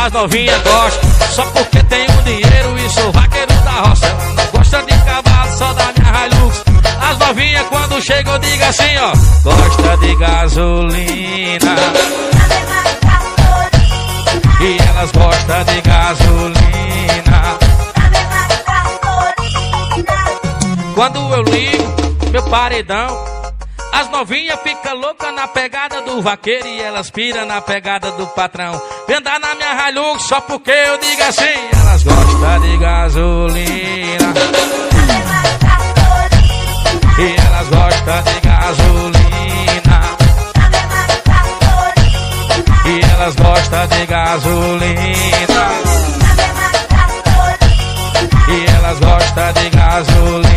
as novinhas gostam. Só porque tenho dinheiro e sou vaqueiro da roça. Ela não gosta de cavalo, só da minha Hilux. As novinhas quando chegam eu digo assim, ó: gosta de gasolina. E elas gostam de gasolina. Quando eu ligo meu paredão, as novinhas ficam loucas na pegada do vaqueiro e elas piram na pegada do patrão. Vem andar na minha Hilux só porque eu digo assim: elas gostam de gasolina. E elas gostam de gasolina. E elas gostam de gasolina. E elas gostam de gasolina.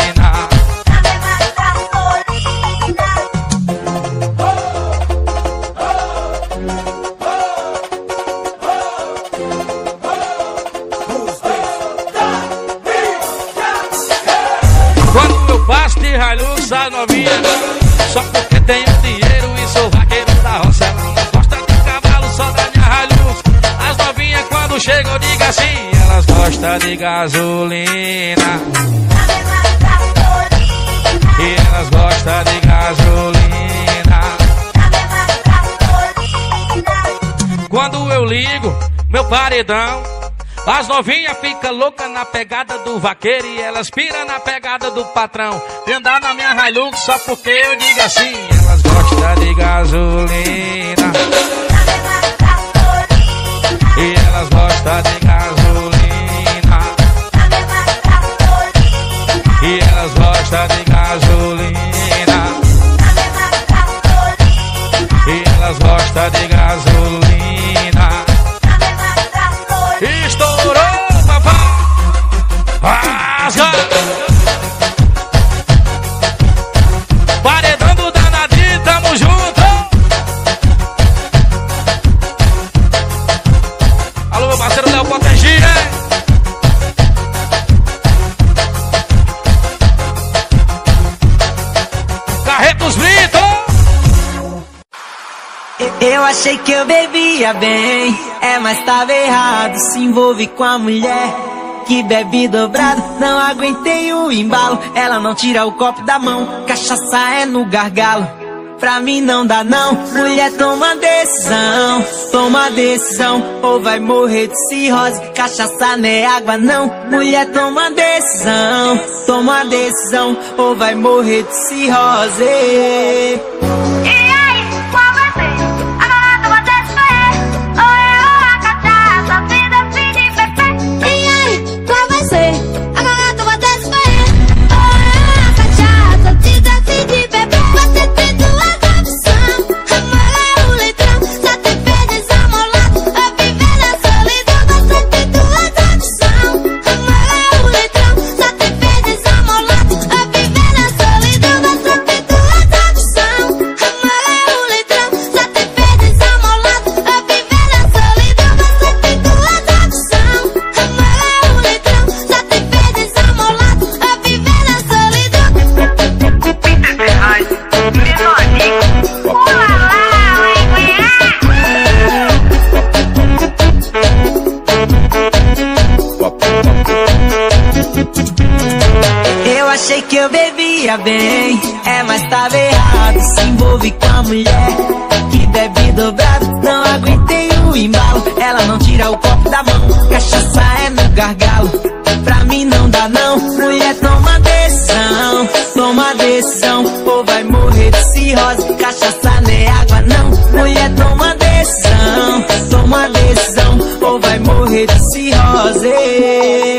Quando eu passo de Hilux, a novinha, só porque tenho dinheiro e sou vaqueiro da roça. Ela não gosta de cavalo, só da minha Hilux. As novinhas quando chegam eu digo assim: elas gostam de gasolina. E elas gostam de gasolina. Quando eu ligo meu paredão, as novinhas ficam loucas na pegada do vaqueiro e elas piram na pegada do patrão. Vem andar na minha Hilux só porque eu digo assim: elas gostam de gasolina. E elas gostam de gasolina. E elas gostam de gasolina. E elas gostam de gasolina. Estourou, papai! Rasga! Paredão do danadinho, tamo junto! Alô, meu parceiro Léo Potengi, né? Carretos Brito! Eu achei que eu bebia bem, mas tava errado. Se envolve com a mulher que bebe dobrado. Não aguentei o embalo, ela não tira o copo da mão. Cachaça é no gargalo, pra mim não dá não. Mulher, toma decisão, ou vai morrer de cirrose. Cachaça não é água não. Mulher, toma decisão, ou vai morrer de cirrose. Achei que eu bebia bem, mas tava errado. Se envolve com a mulher que bebe dobrado. Não aguentei o embalo, ela não tira o copo da mão. Cachaça é no gargalo, pra mim não dá não. Mulher, toma decisão, ou vai morrer de cirrose. Cachaça não é água não. Mulher, toma decisão, ou vai morrer de cirrose.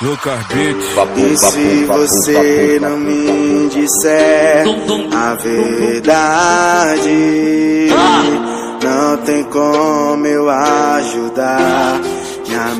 Lucas Beats. E se você não me disser a verdade, não tem como eu ajudar minha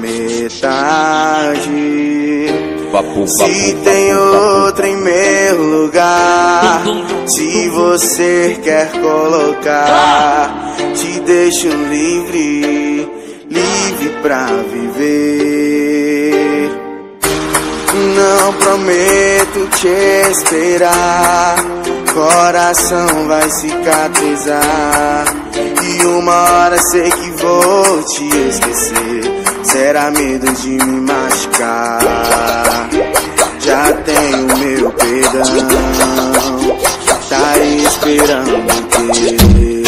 metade. Se tem outra em meu lugar, se você quer colocar, te deixo livre, livre pra viver. Não prometo te esperar, coração vai cicatrizar, e uma hora sei que vou te esquecer. Será medo de me machucar? Já tenho meu perdão, tá esperando que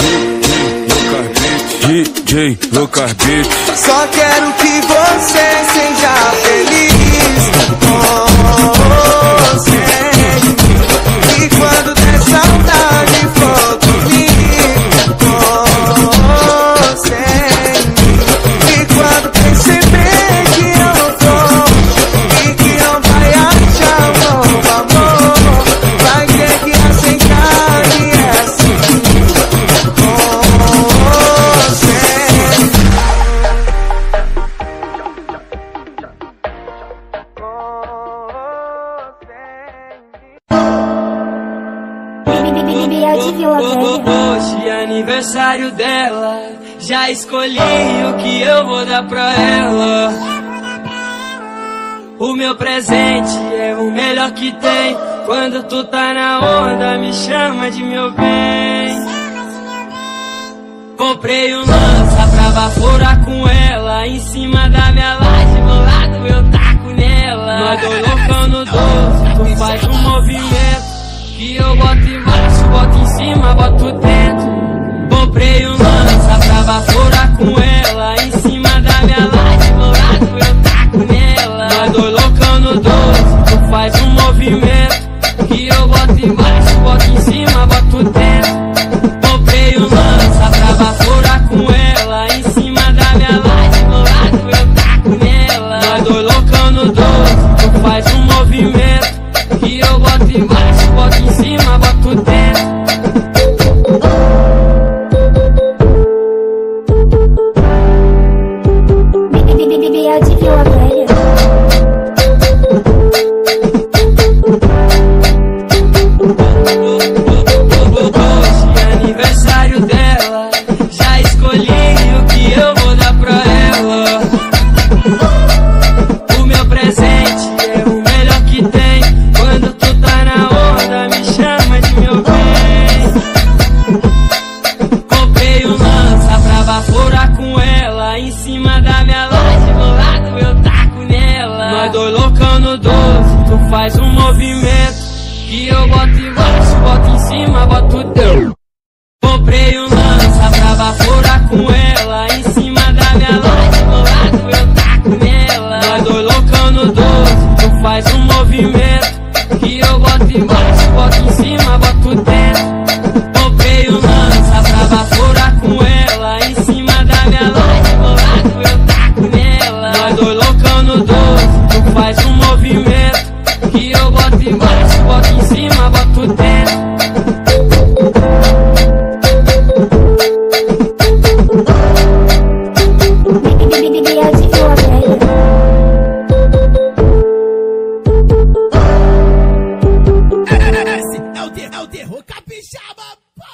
DJ Lucas Beats. só quero que você seja feliz com você. E quando der saudade for comigo, com você. E quando perceber que eu não tô e que não vai achar um novo amor, vai ter que aceitar que é assim com você. Hoje é aniversário dela, já escolhi o que eu vou dar pra ela. O meu presente é o melhor que tem. Quando tu tá na onda, me chama de meu bem. Comprei um lança pra baforar com ela, em cima da minha laje, bolado eu taco nela. Nós dois loucão no 12, tu faz um movimento que eu boto embaixo, boto em cima, boto dentro. Comprei um lança pra baforar com ela, em cima da minha laje, bolado eu taco nela. Nós dois loucão no 12, tu faz um movimento que eu boto embaixo, boto em cima, boto dentro. Comprei um lança pra baforar com ela, em cima da minha laje, bolado eu taco nela. Nós dois loucão no 12, tu faz um movimento que eu boto embaixo, boto em cima, boto dentro. Hoje é aniversário dela, já escolhi o que eu vou dar pra ela. O meu presente é o melhor que tem. Quando tu tá na onda, me chama de meu bem. Comprei um lança pra baforar com ela, em cima da minha laje, bolado eu taco nela. Nós dois loucão no 12, tu faz um movimento que eu boto embaixo, boto em cima, boto dentro. Comprei um lança pra baforar com ela, em cima da minha laje, bolado eu taco nela. Nós dois loucão no 12, tu faz um movimento que eu boto embaixo, boto em cima, boto dentro. Comprei um lança pra baforar com ela, em cima da minha laje, bolado eu taco nela. Nós dois loucão no 12, tu faz um movimento que eu boto embaixo, boto em cima, boto dentro. É o terror capixaba, pô!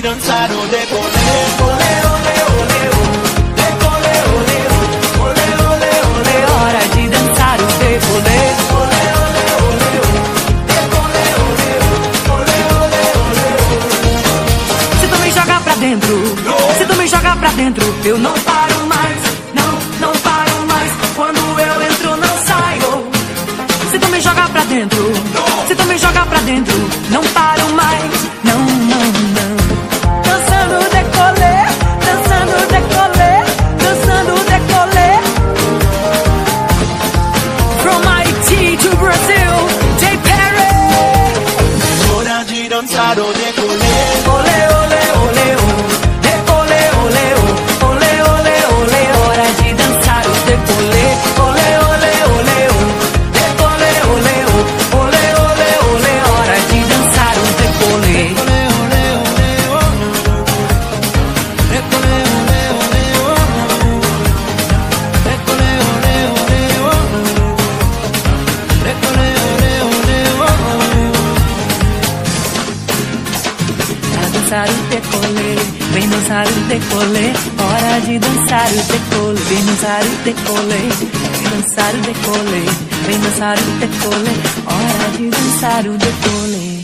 dançar o decolê. Olê, olê, olê, decolê, olê, olê, olê, olê. Hora de dançar o decolê. Olê, olê, olê, decolê, olê, olê, olê, olê. Se tu me jogar pra dentro, se tu me jogar pra dentro, eu não paro mais, não paro mais. Quando eu entro, não saio. Se tu me jogar pra dentro, se tu me jogar pra dentro, não paro mais, não. Dançando decolê, dançando decolê, dançando decolê. From Haiti to Brazil, J. Perry. Hora de dançar o decolê. Olê, olê, olê, decolê, olê, olê, olê, olê. Hora de dançar o decolê. Olê, olê, olê, decolê, olê, olê, olê, olê. Hora de dançar o decolê. Dançar o decolê, vem dançar o decolê, hora de dançar o decolê, vem dançar o decolê, vem dançar o decolê, vem dançar o decolê, hora de dançar o decolê.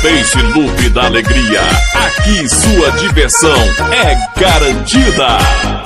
Loop da Alegria. Aqui sua diversão é garantida.